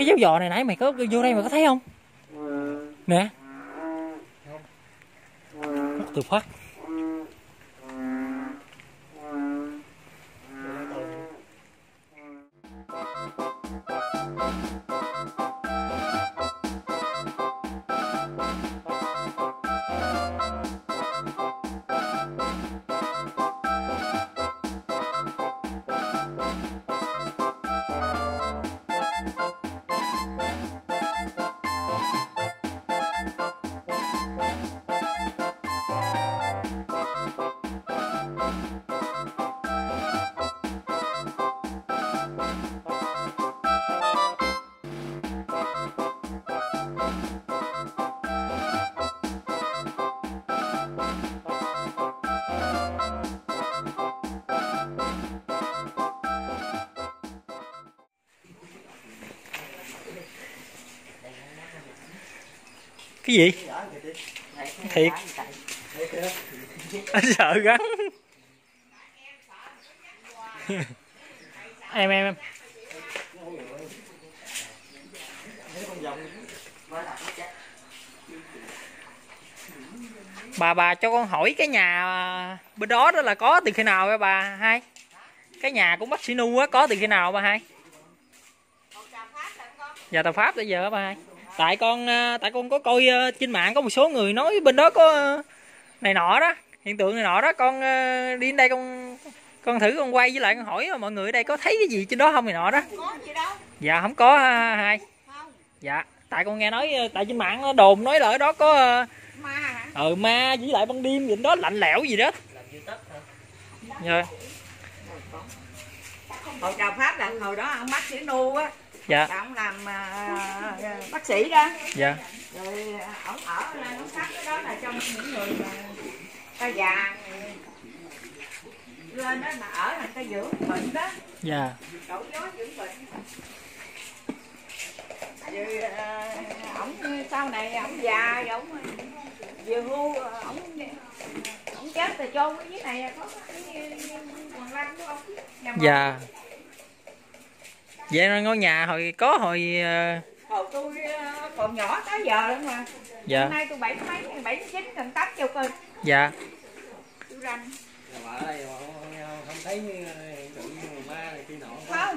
cái dấu giò này nãy mày có vô đây mày có thấy không? Nè. Mất từ phát. Cái gì? Thiệt. Anh sợ gắn. em. Bà cho con hỏi cái nhà bên đó là có từ khi nào vậy bà hai? Cái nhà của bác sĩ Nu á có từ khi nào bà hai? Dạ tàu Pháp tới giờ bà hai. Tại con có coi trên mạng có một số người nói bên đó có này nọ đó, hiện tượng này nọ đó, con đi đến đây con thử con quay với lại con hỏi mọi người ở đây có thấy cái gì trên đó không này nọ đó. Có gì đâu. Dạ không có hai. Không. Dạ, tại con nghe nói tại trên mạng nó đồn nói là ở đó có ma hả? Ma với lại ban đêm gì đó lạnh lẽo gì đó. Dạ. Hồi chào Pháp là hồi đó ông bác sĩ Nu á. Dạ. Ông làm bác sĩ đó. Dạ. Rồi ông ở ông sắp cái đó là trong những người mà ta già lên đó mà ở là người ta dưỡng bệnh đó. Dạ. Đổ gió dưỡng bệnh. Rồi ổng sau này ổng già rồi ổng về hưu ổng chết rồi chôn cái dưới này có cái quần lanh của ông. Dạ. Vậy ngôi nhà hồi hồi tôi còn nhỏ tới giờ luôn mà. Dạ. Hôm nay tôi 79 gần 8 chục rồi. Dạ. Tôi rành. Ở đây không thấy hiện tượng ma này kia nọ Không.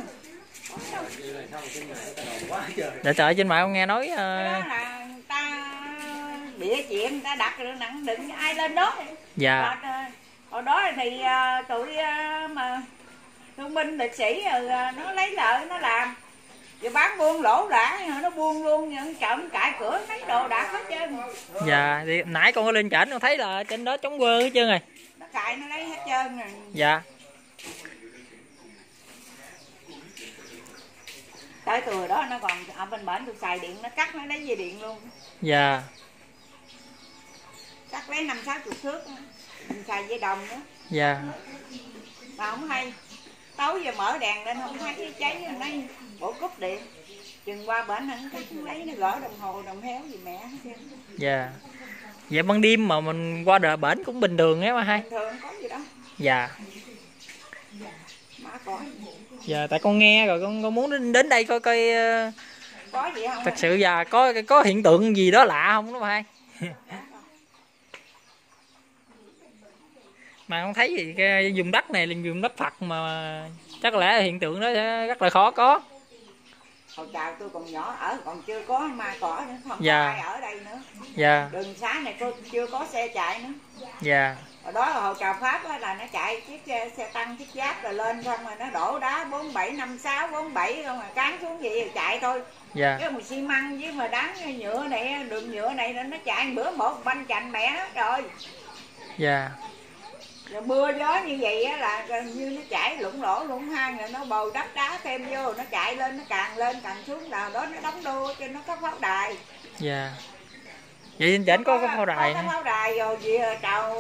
Dạ trời, trên mạng con nghe nói Cái đó là người ta bịa chuyện, người ta đặt rồi nặng đừng ai lên đó. Dạ. Hồi đó thì tụi mà thương binh liệt sĩ rồi nó lấy lợi nó làm rồi bán buôn lỗ đã, nó buôn luôn, trộm cãi cửa lấy đồ đã hết trơn. Dạ, thì nãy con có lên trển con thấy là trên đó trống quơ hết trơn rồi. Nó cãi nó lấy hết trơn rồi. Dạ. Tới từ đó nó còn ở bên bển tôi xài điện nó cắt nó lấy dây điện luôn. Dạ. Cắt lấy 50-60 thước mình xài dây đồng nữa. Dạ. Mà không hay. Tối giờ mở đèn lên không thấy cái cháy nó nói bộ cúp điện. Chừng qua bển nó lấy nó gỡ đồng hồ đồng héo gì mẹ hết. Dạ. Vậy ban đêm mà mình qua đợi bển cũng bình thường á mà hai. Bình thường có gì đâu. Dạ. Má có. Dạ, tại con nghe rồi con muốn đến đây coi coi có gì không? thật sự già có hiện tượng gì đó lạ không đó hai. Mà con thấy gì cái vùng đất này là vùng đất Phật mà chắc lẽ hiện tượng đó sẽ rất là khó có. Hồi chào tôi còn nhỏ ở còn chưa có ma cỏ nữa, không dạ. có ai ở đây nữa. Dạ. Đường xá này cô chưa có xe chạy nữa. Dạ. Hồi đó hồi chào Pháp á, là nó chạy chiếc xe tăng chiếc giáp rồi lên xong rồi nó đổ đá 4756 47 không mà cán xuống vậy rồi chạy thôi. Dạ. Cái một xi măng với mà đắng nhựa này đường nhựa này nó chạy bữa một banh chành mẹ nó rồi. Dạ. Rồi mưa gió như vậy á là gần như nó chảy lũng lỗ lũng hang rồi nó bồi đắp đá thêm vô nó chạy lên nó càng lên càng xuống nào đó nó đóng đô cho nó có pháo đài. Dạ. Vậy trên trển có pháo đài có pháo đài rồi gì chào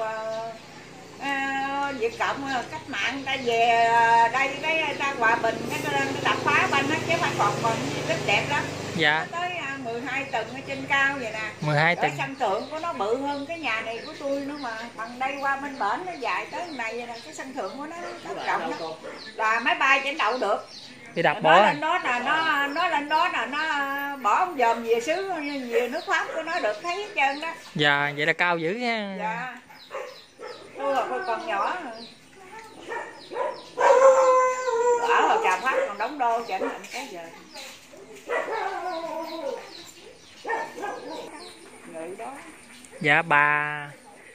Việt Cộng cách mạng ta về đây cái ta hòa bình cái đập phá banh nó chứ phải còn rất đẹp lắm. Dạ. Nó tới 12 tầng ở trên cao vậy nè. 12 tầng. Sân thượng của nó bự hơn cái nhà này của tôi nữa mà. Bằng đây qua bên bển nó dài tới này vậy nè, cái sân thượng của nó rất rộng đó. Là máy bay trên đậu được. bị đập nó bỏ. lên đó là nó lên đó là nó bỏ ông dòm về xứ về nước Pháp của nó được thấy hết trơn đó. Dạ, vậy là cao dữ nha. Dạ. Tôi là còn nhỏ. Ở Hồ Trà Phát còn đóng đô chẳng định cái giờ. Người đó. Dạ bà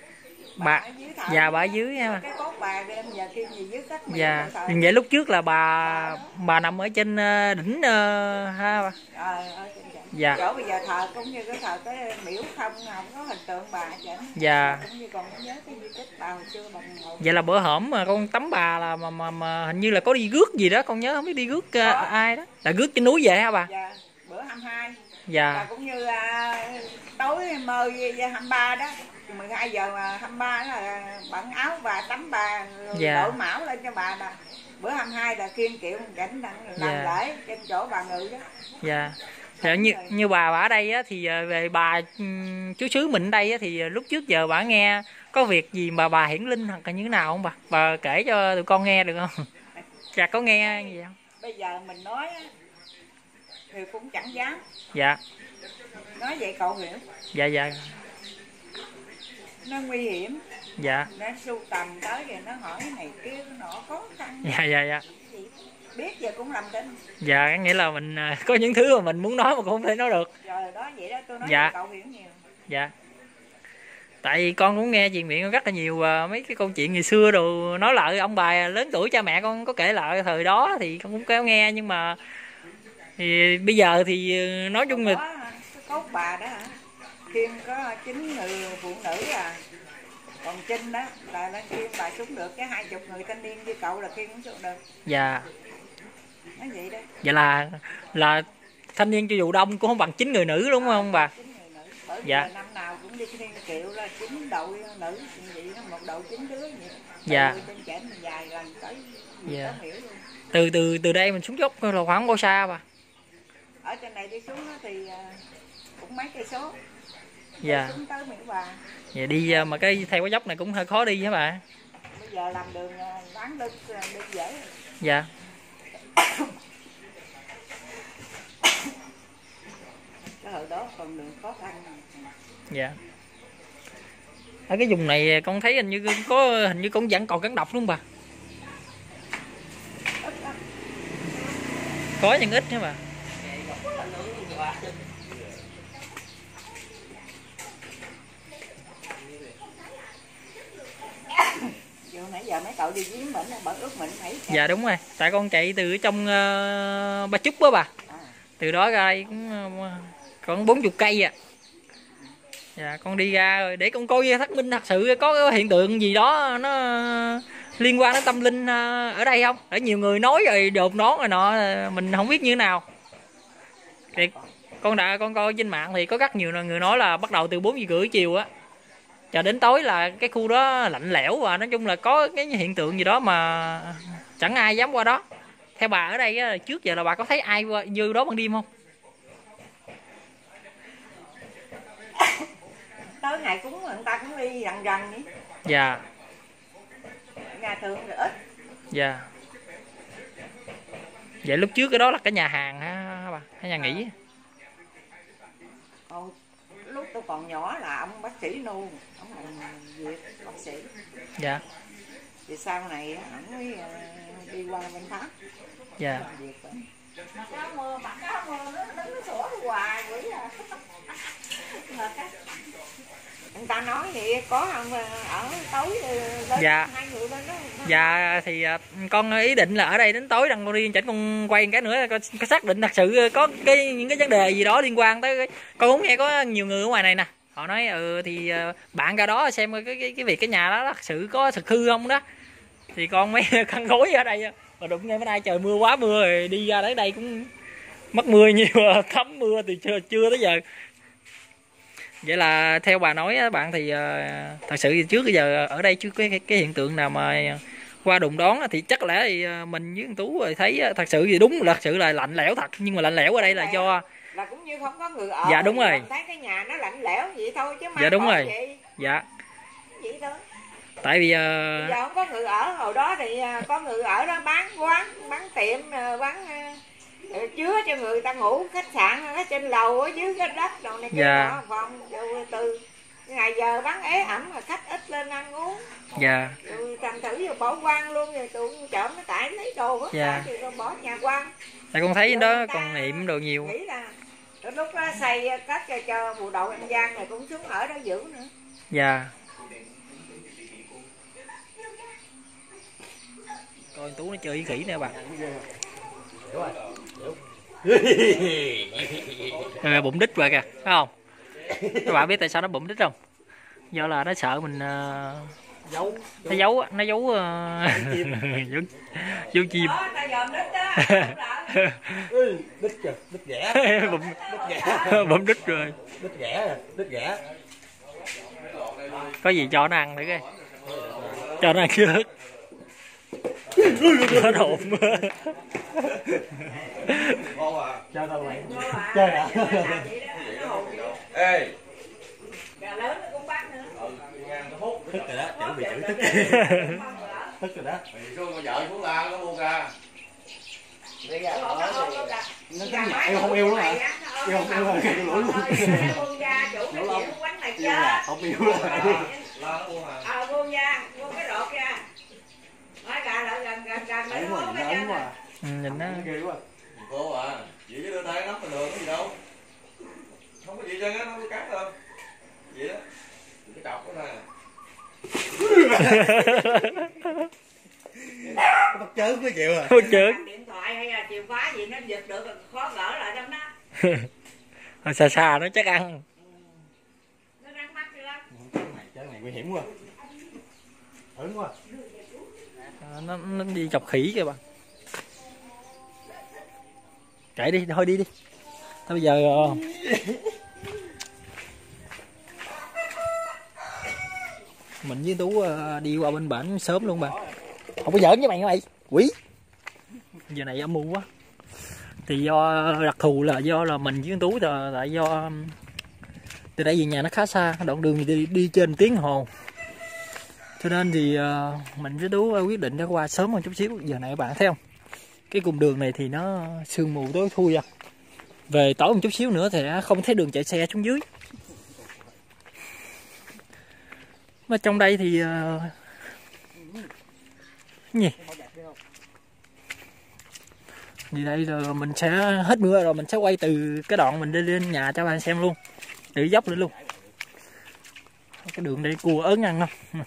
dạ bà ở dưới ha. Cái cốt bà đem giờ kim gì dưới cách. Dạ. Vậy lúc trước là bà nằm ở trên đỉnh ha bà. Dạ. Chỗ bây giờ thờ cũng như cái thờ cái miễu không có hình tượng bà chẳng. Dạ. Cũng như còn nhớ cái di tích bà hồi xưa bằng ngồi. Vậy là bữa hổm mà con tắm bà là mà hình như là có đi rước gì đó, con nhớ không biết đi rước ai đó. Là rước trên núi về hả bà? Dạ, bữa 22. Dạ. Và cũng như tối mơ 23 đó. 12 giờ mà 23 là bận áo và tắm bà dạ. đội mão lên cho bà là bữa 22 là kiên kiệu cảnh làm dạ. lễ trên chỗ bà Ngự đó. Dạ. Dạ, như bà ở đây á, thì về bà chú xứ mình ở đây á, thì lúc trước giờ bà nghe có việc gì mà bà hiển linh hoặc là như thế nào không bà? Bà kể cho tụi con nghe được không? Dạ có nghe gì không? Bây giờ mình nói á, thì cũng chẳng dám. Dạ. Nói vậy cậu hiểu. Dạ dạ. Nó nguy hiểm. Dạ. Nó sưu tầm tới rồi nó hỏi này kia nó khó khăn. Dạ dạ dạ. Biết giờ cũng làm tin. Dạ, nghĩa là mình có những thứ mà mình muốn nói mà cũng không thể nói được. Rồi đó vậy đó tôi nói dạ. cậu hiểu nhiều. Dạ. Tại vì con cũng nghe truyền miệng rất là nhiều mấy cái câu chuyện ngày xưa đồ nói lại ông bà lớn tuổi cha mẹ con có kể lại thời đó thì con cũng kéo nghe, nhưng mà thì bây giờ thì nói chung là cái cốt bà đó hả? Khiên có 9 người phụ nữ à. Còn Trinh đó là lên khiên bà xuống được, cái 20 người thanh niên với cậu là khiên cũng xuống được. dạ. Nói vậy đó. Vậy là thanh niên cho dù đông cũng không bằng 9 người nữ đúng không bà? 9 người nữ. Bởi dạ. vì năm nào cũng đi khiên kiệu là 9 đội nữ vậy đó, một đội 9 đứa vậy. dạ. Trên trển mình dài lần tới. dạ. Từ đây mình xuống dốc là khoảng bao xa bà? Ở trên này đi xuống thì cũng mấy cây số. dạ. Xuống tới Mỹ Bà. Vậy đi mà cái theo cái dốc này cũng hơi khó đi hả bà? Bây giờ làm đường bán đi dễ. dạ. Cái hồi đó còn đường khó khăn. dạ. Ở cái vùng này con thấy hình như con vẫn còn cắn độc đúng không bà? Có nhưng ít hả bà? Nãy giờ mấy cậu đi giếng mình bận ướt mình thấy. Dạ đúng rồi, tại con chạy từ trong Ba Chúc đó bà. Từ đó ra đây cũng còn 40 cây à. Dạ con đi ra rồi để con coi xác minh thật sự có cái hiện tượng gì đó nó liên quan đến tâm linh ở đây không? Để nhiều người nói rồi đột nón rồi nọ mình không biết như thế nào. Thì con coi trên mạng thì có rất nhiều người nói là bắt đầu từ 4:30 chiều á cho đến tối là cái khu đó lạnh lẽo, và nói chung là có cái hiện tượng gì đó mà chẳng ai dám qua đó. Theo bà ở đây á, trước giờ là bà có thấy ai vô đó ban đêm không? Tới ngày cúng người ta cũng đi rần vậy. dạ. Nhà thường thì ít. dạ. Vậy lúc trước cái đó là cái nhà hàng hả bà? Hay nhà nghỉ? Còn lúc tôi còn nhỏ là ông bác sĩ Nu, ông làm việc bác sĩ. dạ. Thì sau này ổng mới đi qua bên Pháp. dạ. Áo mưa mặc áo mưa nó sủa hoài vậy à. Người ta nói vậy có không ở tối lên dạ. 2 người lên đó. Dạ thì con ý định là ở đây đến tối đăng con đi chỉnh con quay một cái nữa có xác định thật sự có những cái vấn đề gì đó liên quan tới con cũng nghe có nhiều người ở ngoài này nè, họ nói thì bạn ra đó xem cái việc cái nhà đó thật sự có thực hư không đó, thì con mấy khăn gối ở đây mà đụng ngay bữa nay trời mưa quá mưa rồi đi ra tới đây cũng mất mưa nhiều thấm mưa thì chưa tới giờ. Vậy là theo bà nói á bạn thì thật sự thì trước bây giờ ở đây chưa có cái hiện tượng nào mà qua đụng đón thì chắc lẽ thì mình với thằng Tú rồi thấy thật sự thì đúng là thật sự là lạnh lẽo thật, nhưng mà lạnh lẽo ở đây là do là cũng như không có người ở. dạ đúng rồi. Thấy cái nhà nó lạnh lẽo vậy thôi chứ mà dạ đúng rồi. vậy. dạ. Vậy thôi. Tại vì giờ không có người ở, hồi đó thì có người ở đó bán quán, bán tiệm, bán chứa cho người ta ngủ, khách sạn ở trên lầu ở dưới cái đất đồ này kia đó, phòng từ ngày giờ bán ế ẩm mà khách ít lên ăn uống. Dạ. Rồi thành thử giờ bỏ quang luôn, rồi tụi trộm nó tại lấy đồ hết. Dạ. Thì rồi bỏ nhà quang. Tại con thấy đó còn niệm đồ nhiều. Nghĩ là lúc đó xây cách cho bộ đội An Giang này cũng xuống ở đó giữ nữa. Dạ. Coi Tú nó chơi với khỉ nè bà. Rồi bụng đít rồi kìa, phải không? Các bạn biết tại sao nó bụng đít không? Do là nó sợ mình Giấu. nó giấu giấu chim. Đó, ta dòm đít đó. Đít kìa, đít ghẻ. Bụng Đít ghẻ. bụng đít rồi. Đít ghẻ, đít ghẻ. Có gì cho nó ăn thử coi. Cho nó ăn trước. Nó đụng. Chơi đâu vậy? Chơi à? Ê, Gà lớn nó cũng bắt nữa. Tức rồi đó, chuẩn bị chữ tức. Tức rồi đó. mày xuống con vợ xuống la nó buông ra. Nó cái gì? Yêu không yêu luôn hả? Yêu không yêu rồi, lỗi luôn. Buông ra, chủ nó chịu quánh này Yêu là chết. không yêu rồi. La nó buông à. Buông ra, buông cái rột ra. Nói gà lại gần lại nó ốm hết trơn. Nhìn nó Ghê quá. Cô à, vậy chứ đưa tay nắm bình thường có gì đâu. Không có gì trơn á, nó không có cắt đâu. Vậy đó. Cái cọc của này. Bắt chớn mới chịu à. Ôi trời. Điện thoại hay là chìa khóa gì nó giật được khó gỡ lại trong đó. Xa xa nó chắc ăn. Nó rắn mắt dữ lắm. Chơi này nguy hiểm quá. Ớn quá. Nó đi chọc khỉ kìa bà. Chạy đi, thôi đi đi. Thôi bây giờ mình với Tú đi qua bên bển sớm luôn bà. Không có giỡn với mày mày, quỷ. Giờ này âm mưu quá. Thì do đặc thù là do là mình với Tú là do từ đây về nhà nó khá xa, đoạn đường đi trên tiếng hồ. Cho nên thì mình với Tú quyết định đã qua sớm hơn chút xíu. Giờ này các bạn thấy không? Cái cung đường này thì nó sương mù tối thui à. Về tối một chút xíu nữa thì không thấy đường chạy xe xuống dưới. Mà trong đây thì gì? Vì đây là mình sẽ hết mưa rồi mình sẽ quay từ cái đoạn mình đi lên nhà cho bạn xem luôn. Tự dốc lên luôn. Cái đường đây cua ớn ăn không?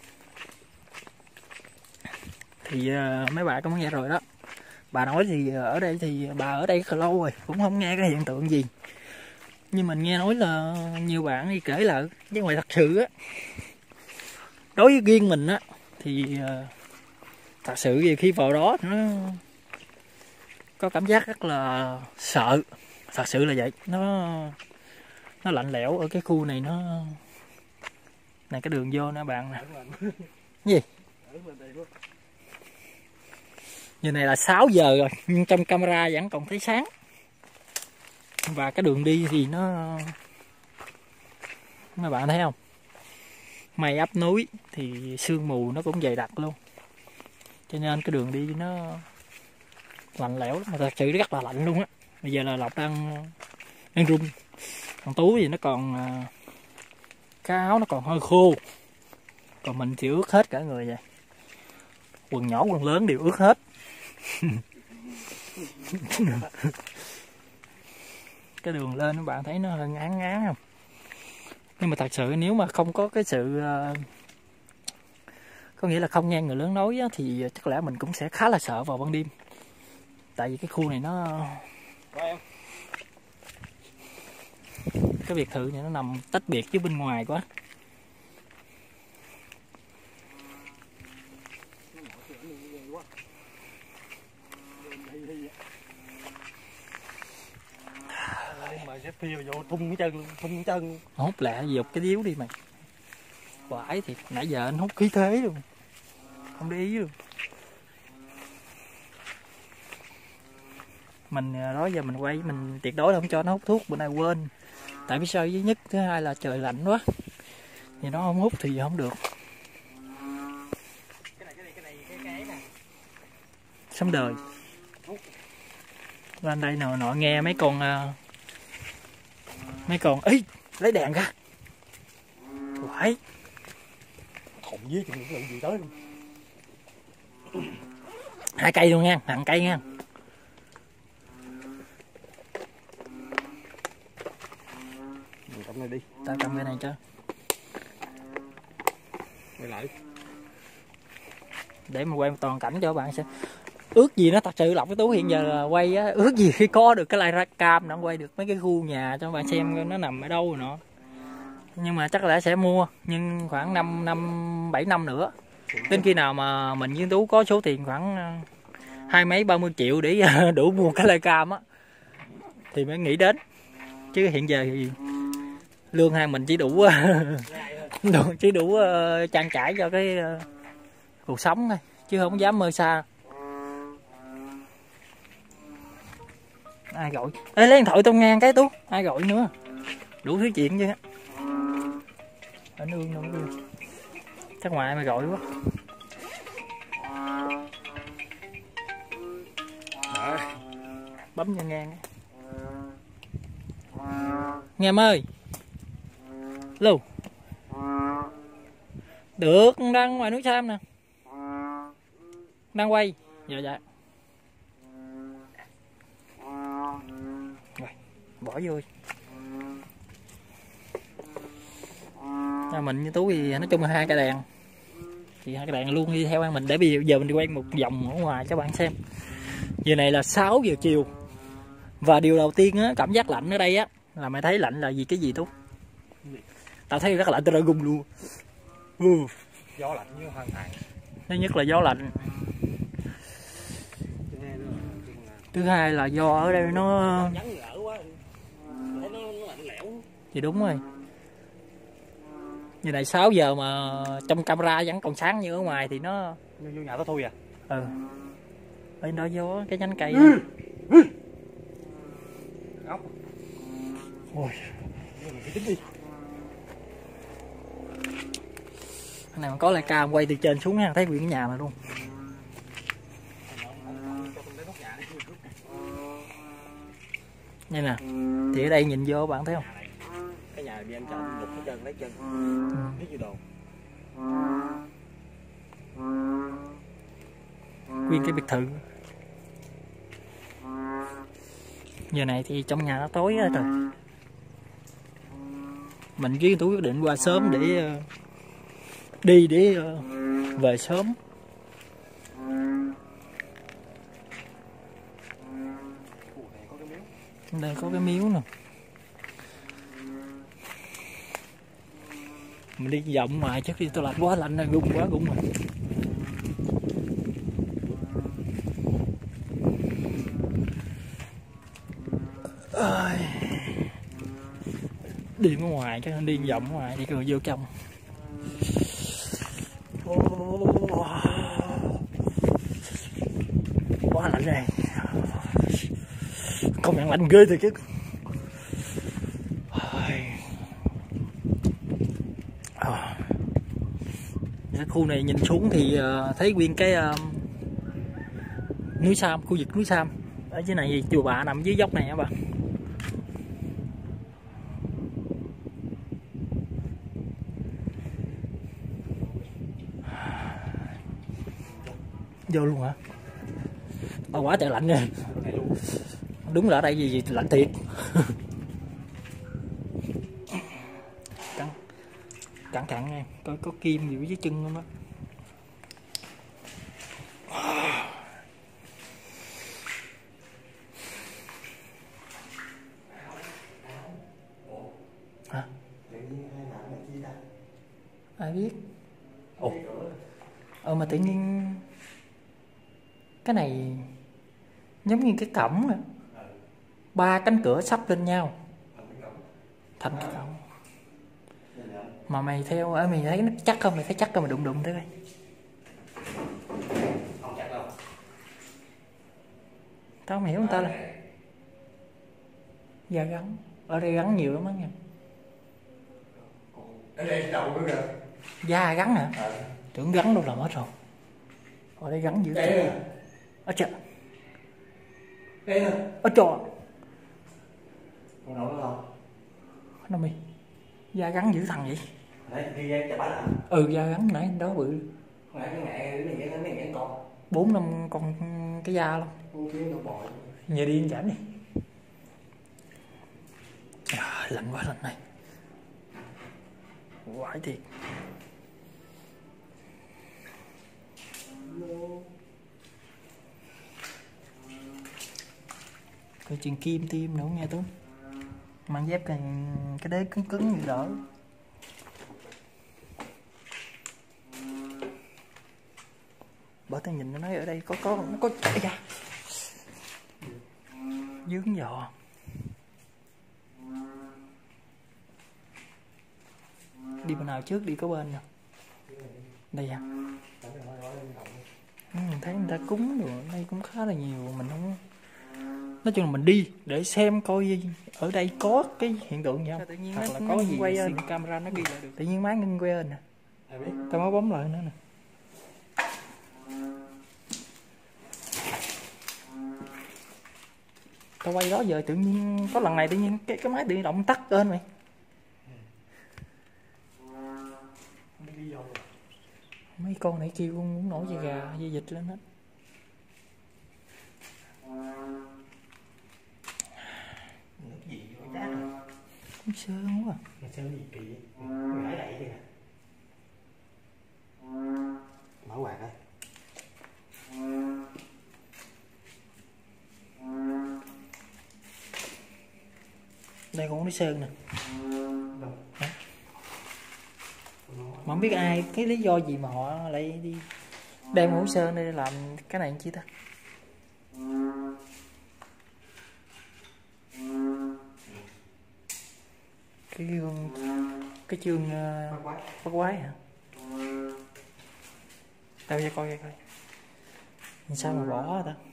Thì mấy bạn cũng nghe rồi đó. Bà nói thì ở đây thì bà ở đây khá lâu rồi cũng không nghe cái hiện tượng gì. Nhưng mình nghe nói là nhiều bạn đi kể lại. Nhưng mà thật sự á, đối với riêng mình á thì thật sự nhiều khi vào đó nó có cảm giác rất là sợ. Thật sự là vậy. Nó lạnh lẽo ở cái khu này. Nó này cái đường vô nè bạn nè. Gì? Giờ này là 6 giờ rồi nhưng trong camera vẫn còn thấy sáng. Và cái đường đi thì nó mấy bạn thấy không, mây ấp núi thì sương mù nó cũng dày đặc luôn, cho nên cái đường đi nó lạnh lẽo lắm, mà thật sự rất là lạnh luôn á. Bây giờ là Lộc đang run, còn Tú thì nó còn cái áo nó còn hơi khô, còn mình thì ướt hết cả người vậy, quần nhỏ quần lớn đều ướt hết. Cái đường lên các bạn thấy nó hơi ngán ngán không, nhưng mà thật sự nếu mà không có cái sự có nghĩa là không nghe người lớn nói á, thì chắc lẽ mình cũng sẽ khá là sợ vào ban đêm, tại vì cái khu này nó cái biệt thự này nó nằm tách biệt với bên ngoài quá. Mà sẽ phiêu vô thung cái chân Hút lẹ dục cái điếu đi mày, quải thì nãy giờ anh hút khí thế luôn, không để ý luôn. Mình đó giờ mình quay mình tuyệt đối không cho nó hút thuốc, bữa nay quên, tại vì sao, thứ nhất thứ hai là trời lạnh quá thì nó không hút thì không được. sống đời. Lên đây nội nghe mấy con ý lấy đèn ra. Quải. Thùng với chừng lượng gì tới luôn. 2 cây luôn nha, nặng cây nha. Mình cầm này đi. Tao cầm cái này cho. Quay lại. Để mà quay một toàn cảnh cho các bạn xem. Ước gì nó thật sự Lộc cái Tú hiện giờ là quay á, ước gì khi có được cái live cam nó quay được mấy cái khu nhà cho các bạn xem nó nằm ở đâu rồi nó. Nhưng mà chắc là sẽ mua, nhưng khoảng 7 năm nữa. Đến khi nào mà mình với Tú có số tiền khoảng 20-30 triệu để đủ mua cái live cam á thì mới nghĩ đến. Chứ hiện giờ thì lương hai mình chỉ đủ trang trải cho cái cuộc sống thôi, chứ không dám mơ xa. Ai gọi? Ê, lấy điện thoại tao ngang cái Tú. Ai gọi nữa? Đủ thứ chuyện chứ. Ở nương đâu nương. Chắc ngoại mày gọi quá. Bấm cho ngang. Nghe em ơi. Lưu. Được, đang ngoài núi Sam nè. Đang quay. Dạ dạ. Rồi, bỏ vô. Mình với Tú thì nói chung là 2 cây đèn. Thì 2 cây đèn luôn đi theo mình để bây giờ mình đi quay một vòng ở ngoài cho bạn xem. Giờ này là 6 giờ chiều. Và điều đầu tiên á, cảm giác lạnh ở đây á là mày thấy lạnh là gì cái gì Tú? Tao thấy rất lạnh, tao ra gung luôn. Gió lạnh như hoang tàn. Thứ nhất là gió lạnh. Thứ hai là do ở đây nó thì đúng rồi. Như này 6 giờ mà trong camera vẫn còn sáng như ở ngoài thì nó Vô nhà tao thôi à. Ừ. Bên đó gió cái nhánh cây. Ốc. Ôi. Tính đi. Cái này mà có lại cam quay từ trên xuống nha, thấy nguyên nhà mà luôn. Đây nè. Thì ở đây nhìn vô bạn thấy không? Cái nhà đi anh chọn một cái chân lấy chân. Biết như đồ. Nguyên cái biệt thự. Giờ này thì trong nhà nó tối á trời. Mình với Tú quyết định qua sớm để đi để về sớm. Đây có cái miếu nè. Mình đi vòng ngoài trước đi, tôi lạnh quá, lạnh rồi, gung quá gung rồi. Đi ở ngoài chứ đi vòng ngoài đi rồi vô trong. Quá lạnh này. Công nhận lạnh ghê thiệt chứ. Cái khu này nhìn xuống thì thấy nguyên cái núi Sam, khu vực núi Sam. Ở dưới này thì chùa Bà nằm dưới dốc này các bạn. Vô luôn hả? Quá trời lạnh nha. Đúng là ở đây gì lạnh thiệt. Cẩn thận nha, có kim gì dưới chân không á. Hả? Ai biết? Ồ. Mà tự nhiên cái này giống như cái cổng à. 3 cánh cửa sắp lên nhau thành cái cổng. Mà mày theo ở mày thấy nó chắc không? Mày thấy chắc không? Mày đụng tới đây. Tao không hiểu người ta là da gắn. Ở đây gắn nhiều lắm á nha. Ở đây đầu nữa kìa. Da gắn hả? Tưởng gắn đâu làm hết rồi. Ở đây gắn dữ. Ở chợ. Ê, Ở trò. còn đâu nữa không? Nó mi. Da gắn dữ thằng vậy. Đấy, đi ra chả bánh à? Ừ, da gắn nãy đó bự. Hồi nãy cái mẹ cái này vẫn còn. 4-5 con cái da luôn. Con kia nó bò. Giờ đi chảnh đi. À, lạnh quá lạnh này. Quái thiệt. Cái chuyện kim tim nữa nghe Tuấn. Mang dép cái đế cứng cứng như đỡ. Bởi tao nhìn nó nói ở đây nó có chạy ra. Dướng giò. Đi bên nào trước đi có bên nè. Đây à. Mình thấy người ta cúng rồi, đây cũng khá là nhiều, mình không, nói chung là mình đi để xem coi ở đây có cái hiện tượng gì không, tự nhiên hoặc là có gì quay lên camera nó ghi lại được. Tự nhiên má ngưng quay lên nè, tao mới bấm lại nữa nè. Tao quay đó giờ tự nhiên có lần này tự nhiên cái máy tự động tắt lên mày. Mấy con nãy kêu muốn nổi da gà da vịt lên hết. Nước gì vậy chát à? Cũng sơn quá. Mà sơn gì kỳ vậy? Ngải đậy kìa. Mở quạt á. Đây cũng đi sơn nè. Mà không biết ai cái lý do gì mà họ lại đi đem hũ sơn để làm cái này chi ta. Cái chương bắt quái hả? Đâu ra coi coi. Sao mà bỏ ta?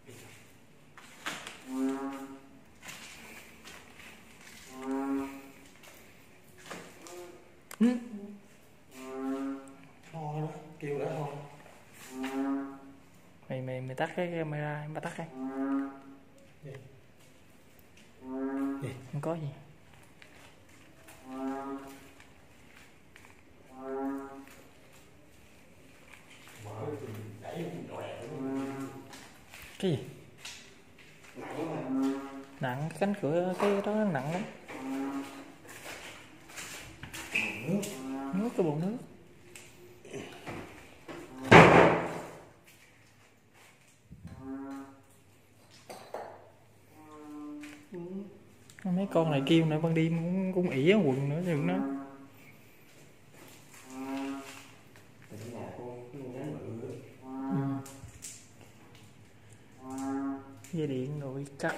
Kêu đã thôi. Mày tắt cái camera, mày tắt cái. Không có gì. Cái gì? Nặng cái cánh cửa cái đó nặng lắm. Nước cái bồn nước. Mấy con này kêu nữa ban đêm cũng ỉa quần nữa đừng nó. Dây điện rồi cắt.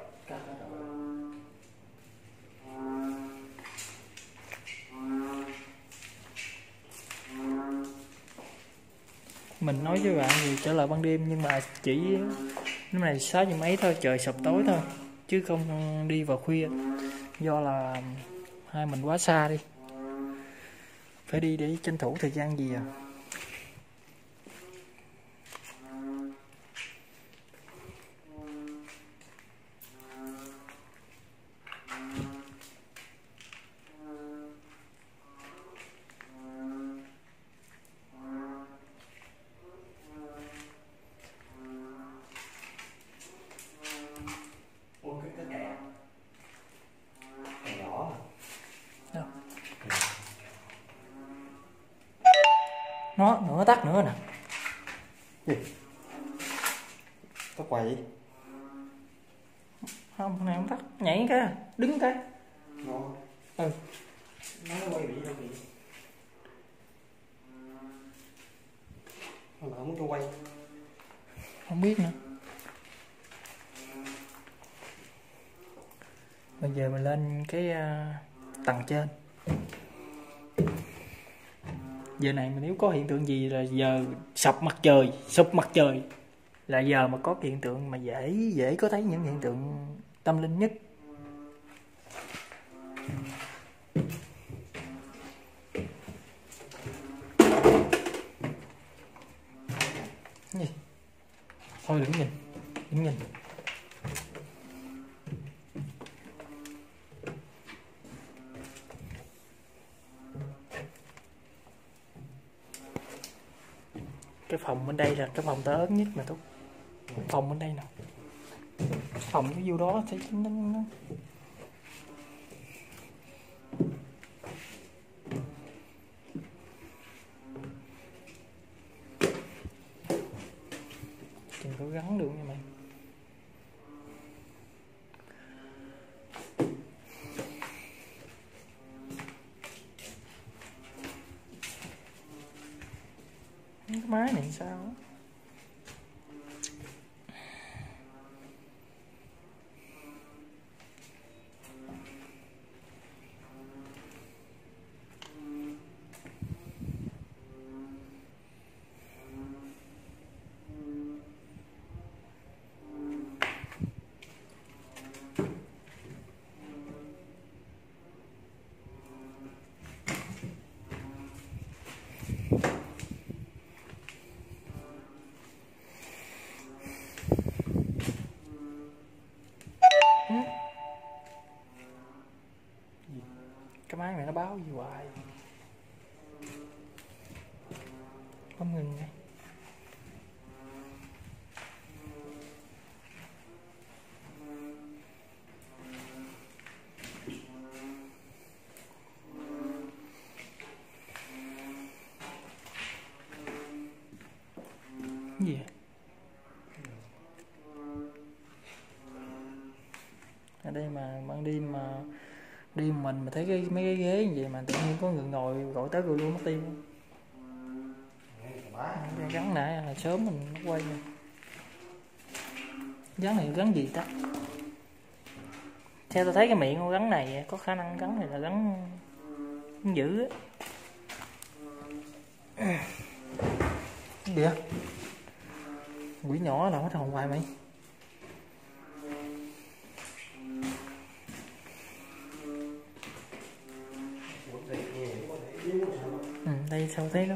Mình nói với bạn gì trở lại ban đêm nhưng mà chỉ lúc này 6 giờ mấy thôi, trời sập tối thôi chứ không đi vào khuya, do là hai mình quá xa đi, phải đi để tranh thủ thời gian gì à. Nó nữa tắt nữa nè. Gì? Tắt hoài vậy? Không, này không tắt, nhảy cái, đứng cái. Ngon. Ừ. Nó quay bị đâu bị. Mà không cho quay. Không biết nữa. Bây giờ mình lên cái tầng trên. Giờ này mà nếu có hiện tượng gì là giờ sụp mặt trời là giờ mà có hiện tượng mà dễ có thấy những hiện tượng tâm linh nhất. Gì? Thôi đừng nhìn, đừng nhìn. Cái phòng bên đây là cái phòng tớ ớn nhất mà Túc. Phòng bên đây nè. Phòng cái vô đó thấy nó... Đừng có gắn được nha mày. Cái máy này sao á? Cái máy này nó báo gì hoài. Không ngừng này. Cái gì vậy? Ở đây mà ban đêm mà đi mình mà thấy mấy cái ghế như vậy mà tự nhiên có người ngồi gọi tới rồi luôn mất tiêu. Gắn nãy là sớm mình nó quay rồi. Gắn này gắn gì ta? Theo tôi thấy cái miệng con gắn này có khả năng gắn này là gắn dữ á. Cái gì vậy? Quỷ nhỏ là hết hồn hoài mày. Đây sao thấy nó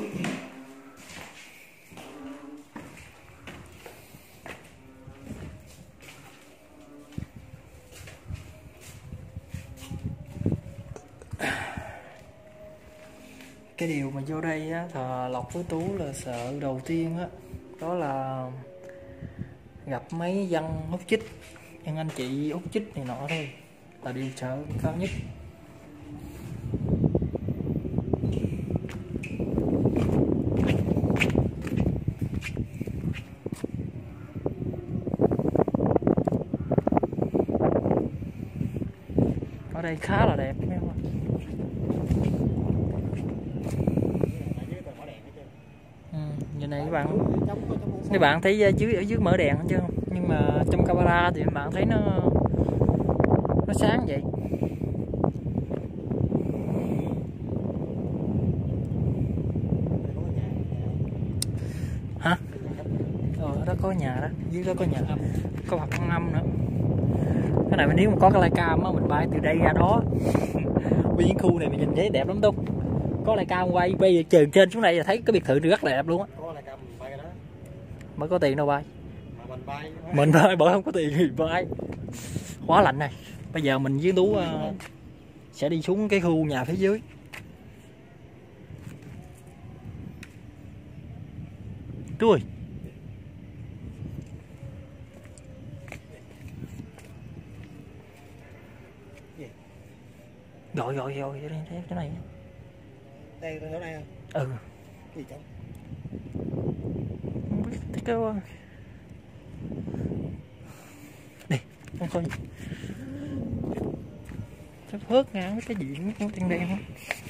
cái điều mà vô đây á thờ Lộc với Tú là sợ đầu tiên á đó là gặp mấy dân hút chích, dân anh chị hút chích này nọ thôi là điều sợ cao nhất. Ở đây khá là đẹp phải không ạ? Giờ này các bạn thấy ở dưới mở đèn chưa? Nhưng mà trong camera thì các bạn thấy nó sáng vậy. Hả? Ở đó có nhà đó, dưới đó có nhà, có Phật Quan Âm nữa. Cái này nếu mà có cái livecam á mình bay từ đây ra đó. Bên khu này mình nhìn thấy đẹp lắm Tung. Có livecam quay bây giờ trừ trên xuống đây là thấy cái biệt thự rất là đẹp luôn á. Có livecam mình bay đó. Mới có tiền đâu bay. Mà mình bay. Mình bay bởi không có tiền thì bay. Quá lạnh này. Bây giờ mình với Tú sẽ đi xuống cái khu nhà phía dưới. Tú ơi. Gọi cái này. Đây ở đây không? Ừ. Gì chứ? Không biết thích đâu. Đi, con coi. Sắp hớt ngang với cái gì nó đen đen á.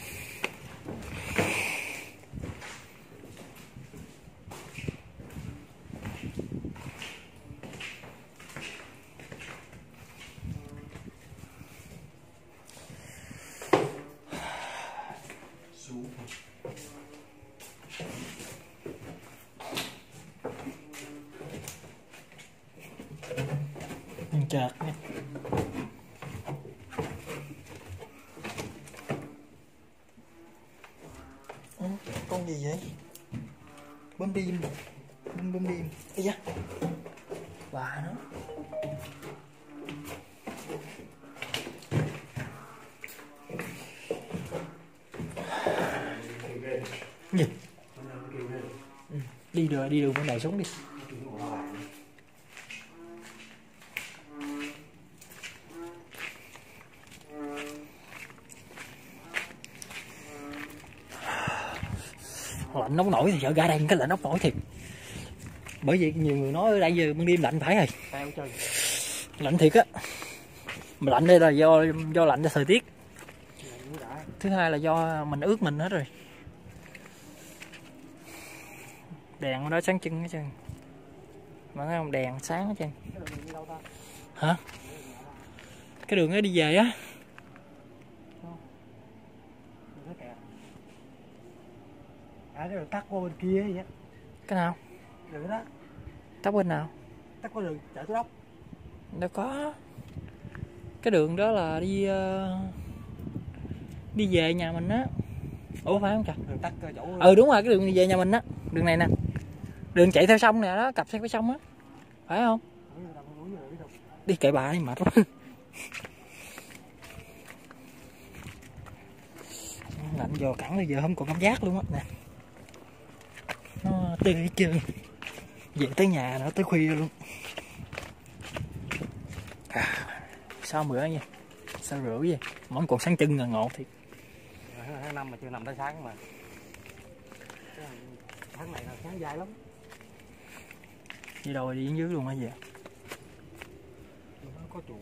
Chợt nha. Con gì vậy? Bom bim. bum bum điềm. Ây da, bà nó. Gì? Ừ. Đi đường bên này xuống đi. Lạnh nóng nổi thì sợ ra đây cái lạnh nóng nổi thiệt. Bởi vì nhiều người nói ở đây giờ ban đêm lạnh phải rồi. Lạnh thiệt á. Mà lạnh đây là do lạnh do thời tiết. Thứ hai là do mình ướt mình hết rồi. Đèn đó sáng trưng hết trơn. Mà thấy không, đèn sáng hết trơn. Hả? Cái đường ấy đi về á. À, cái đường tắt qua bên kia vậy. Cái nào? Đường đó. Tắt bên nào? Tắt qua đường chợ Thủ Đức. Đâu có. Cái đường đó là đi về nhà mình á. Ủa phải không trời? Đường tắt chỗ. Ừ đúng rồi, cái đường đi về nhà mình á. Đường này nè. Đường chạy theo sông nè đó, cặp xe với sông á. Phải không? Đi kệ bà đi mệt quá. Lạnh vô cẳng bây giờ không còn cảm giác luôn á nè. Nó tê hết trơn. Về tới nhà nó tới khuya luôn. Sao bữa nha. Sao rửa vậy? Món còn sáng trưng là ngọt thiệt. Tháng 5 mà chưa nằm tới sáng mà. Tháng này là sáng dài lắm. Đi đâu đi dưới luôn hả vậy? Nó có chùa.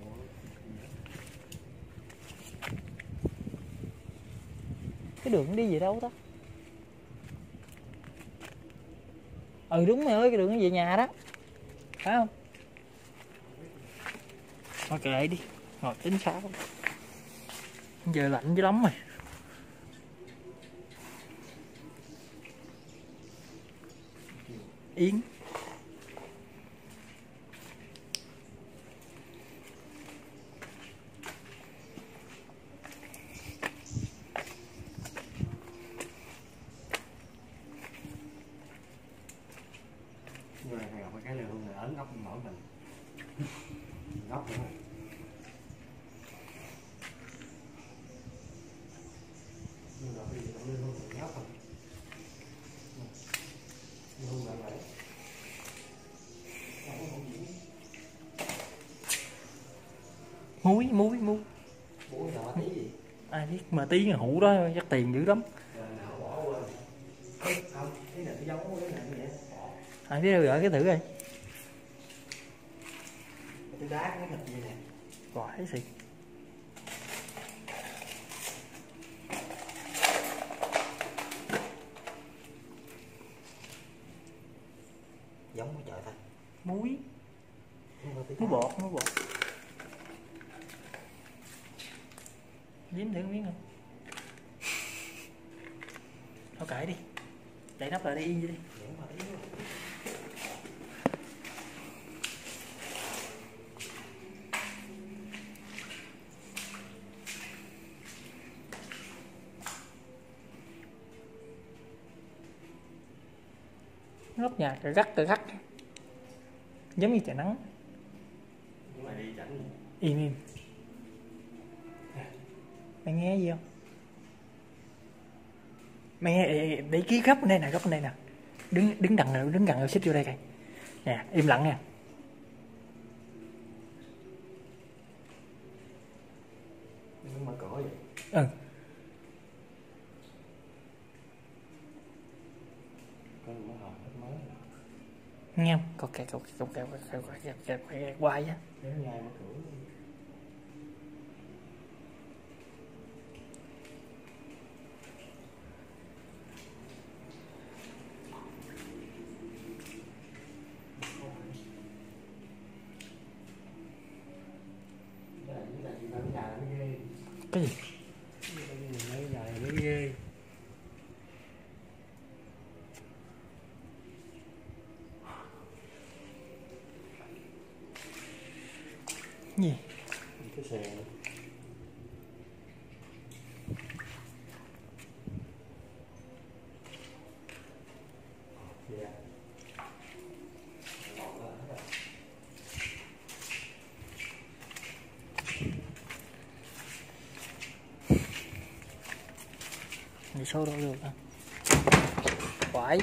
Cái đường đi về đâu đó? Ừ đúng rồi ơi, cái đường nó về nhà đó. Phải không? Thôi kệ đi, ngồi tính sao. Giờ lạnh dữ lắm rồi. Yến. Người này gặp cái lều người ấn góc nổi mình. Góc nữa. Muối. Ai biết mà tí là hũ đó chắc tiền dữ lắm. Ai biết đâu gửi cái thử coi. Cái đá cái thịt gì nè. Quải xịt. Giống của trời ta. Muối bột. Dính thử miếng không? Thôi kệ đi. Đậy nắp lại đi yên vậy đi. Góc nhà cà gắt. Giống như trời nắng. Im. Mày nghe gì không? Mày nghe để ký góc bên đây nè. Đứng gần rồi xích vô đây coi. Nè, im lặng nha. Nhưng mà cỏ vậy. Ừ. Nghe không? Có kẹt quay á. Nếu nhai mở cửa. Cái gì? Mấy ngày mới ghê. Gì? Cái xe. Dạ. Đi số đâu được hả? Quải.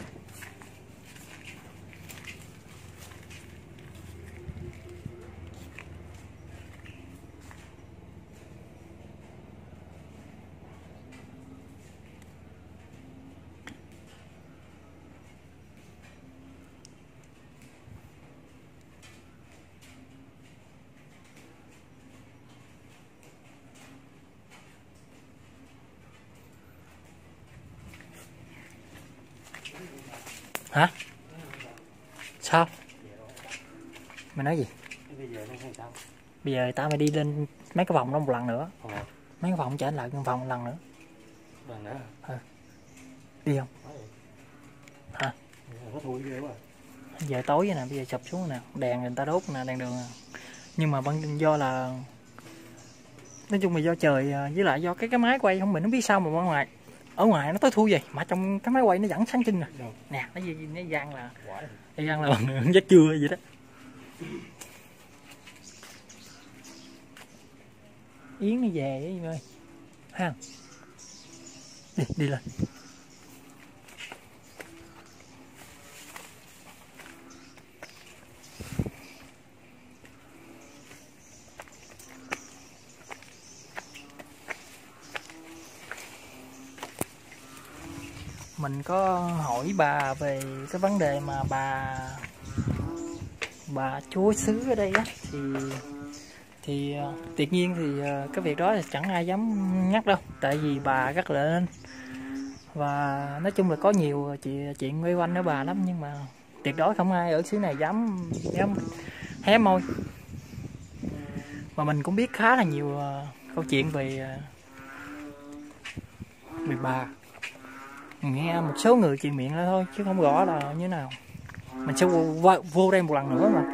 Hả? Sao? Mày nói gì? Bây giờ tao mày đi lên mấy cái vòng đó một lần nữa. Mấy cái vòng trở lại cái vòng một lần nữa. Đi không? Hả? Giờ tối nè, bây giờ chụp xuống nè, đèn người ta đốt nè, đèn đường nè. Nhưng mà do là nói chung là do trời với lại do cái máy quay không, mình không biết sao mà ở ngoài nó tối thui vậy mà trong cái máy quay nó vẫn sáng trưng nè. Nè nó gì nó gian là bằng giấc trưa vậy đó. Yến nó về ấy ơi ha, đi lên. Mình có hỏi bà về cái vấn đề mà bà chúa xứ ở đây á, thì tuyệt nhiên thì cái việc đó thì chẳng ai dám nhắc đâu, tại vì bà rất là lên và nói chung là có nhiều chuyện quay quanh ở bà lắm, nhưng mà tuyệt đối không ai ở xứ này dám hé môi. Mà mình cũng biết khá là nhiều câu chuyện về bà, nghe một số người truyền miệng ra thôi chứ không rõ là như thế nào. Mình sẽ vô đây một lần nữa mà.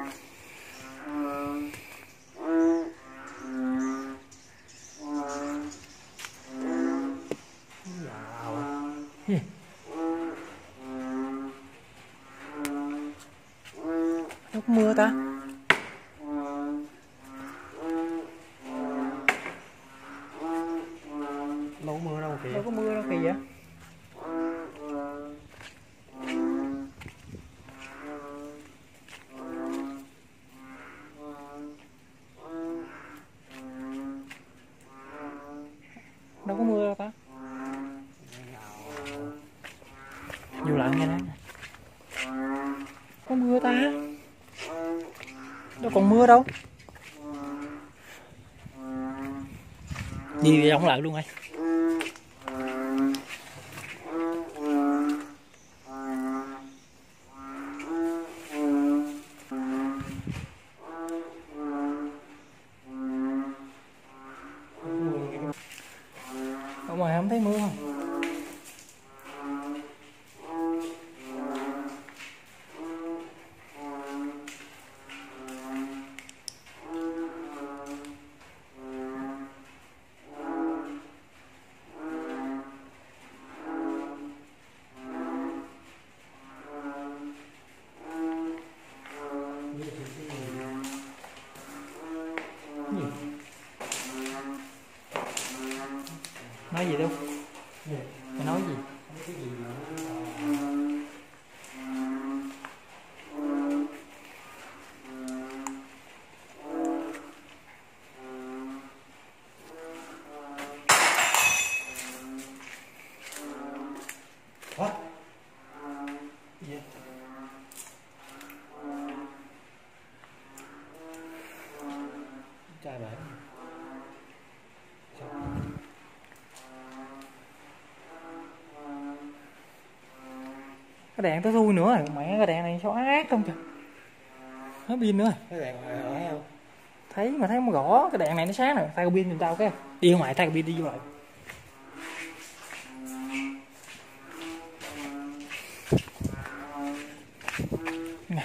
Nó có mưa ta? Đâu có mưa đâu kìa. Đâu có mưa đâu kìa. Đâu có mưa đâu ta. Vô lại nghe đó. Có mưa ta. Đâu còn mưa đâu. Đi đóng lại luôn rồi. Ở ngoài không thấy mưa không? Nói gì đâu? Mày nói gì? What? Yeah. Trai bạn. Cái đèn tới thui nữa rồi, mẹ cái đèn này sao ác không trời. Hết pin nữa. Cái đèn ở không? Thấy mà thấy không rõ, cái đèn này nó sáng rồi, thay pin giùm tao cái. Đi ngoài thay pin đi vô lại. Nè.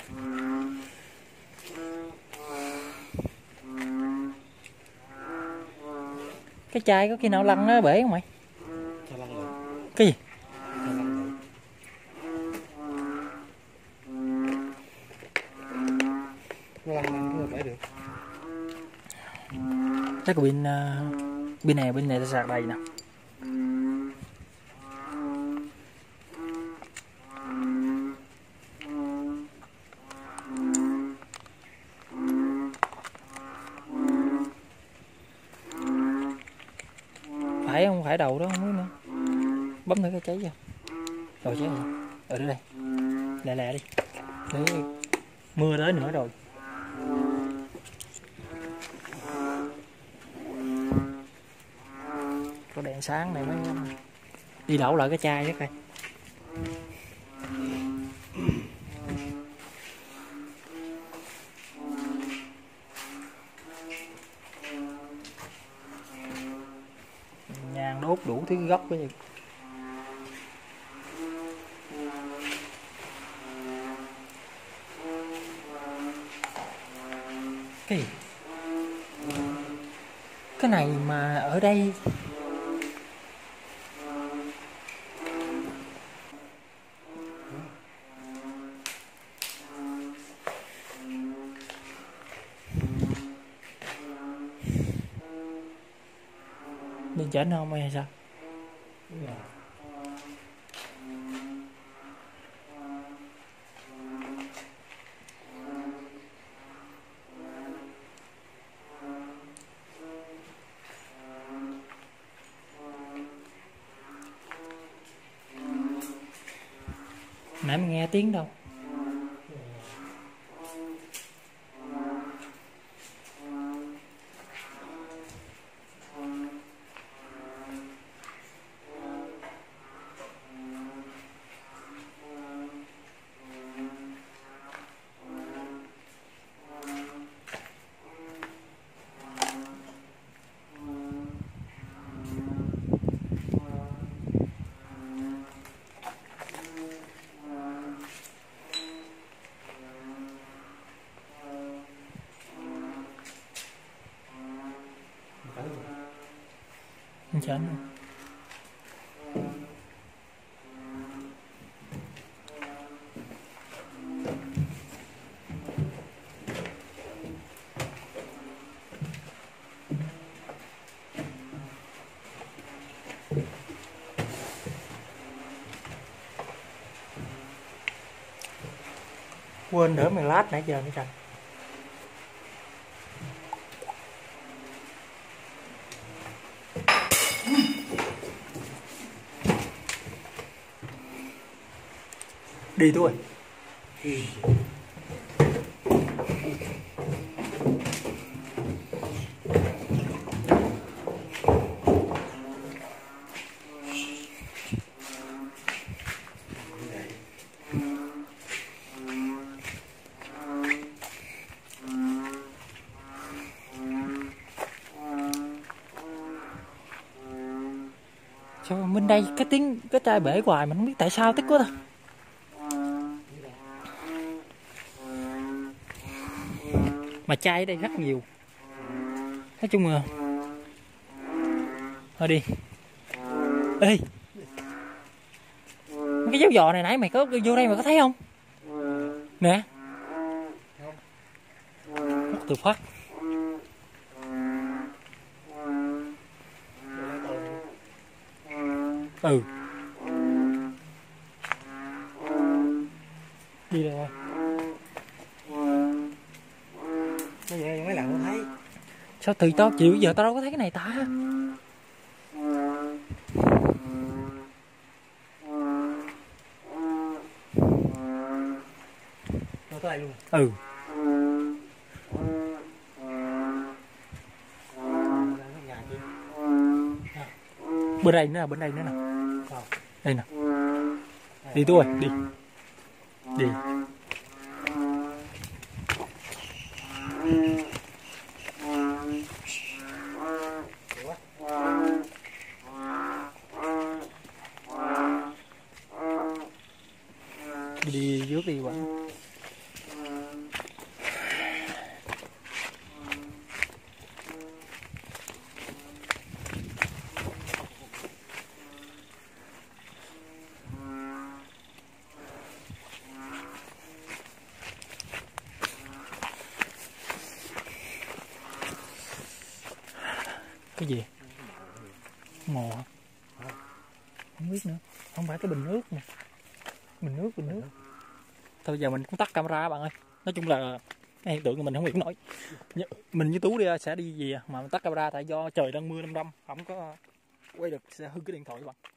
Cái chai có khi nào lăn nó bể không mày? Cho lăn được. Cái gì? Cho lăn được. Nó lăn cái bể được. Chắc là pin này ta sạc đầy nè. gãi đầu đó không biết nữa. Bấm thử cái cháy chưa? Rồi cháy rồi. Ở đây. Lẹ lẹ đi. Để mưa tới nữa rồi. Có đèn sáng này mới đi đổ lại cái chai đó coi. Nhang đốt đủ thứ gốc cái gì. Cái này mà ở đây mình chỉnh không hay sao? Nãy mình nghe tiếng đâu. Mình chỉnh luôn. Quên nữa mình lát nãy giờ nữa trời. Đi thôi. Sao bên đây cái tiếng cái chai bể hoài mà không biết tại sao tức quá ta. Mà chai ở đây rất nhiều. Nói chung là thôi đi. Ê, cái dấu giò này nãy mày có vô đây mày có thấy không? Nè. Mất từ phát. Ừ. Đi rồi. Nó vậy mấy lần không thấy. Sao từ tao chịu giờ tao đâu có thấy cái này ta. Nó tới đây luôn. Ừ. Bên đây nữa, bên đây nữa nè. Đây nè. Đi tôi, đi. Đi. Đi trước đi bạn. Cái gì? Mò. Không biết nữa. Không phải cái bình nước nè. Bình nước. Thôi giờ mình cũng tắt camera bạn ơi. Nói chung là cái hiện tượng của mình không biết nói. Mình với Tú đi sẽ đi gì mà mình tắt camera tại do trời đang mưa đăm đăm, không có quay được sẽ hư cái điện thoại các bạn.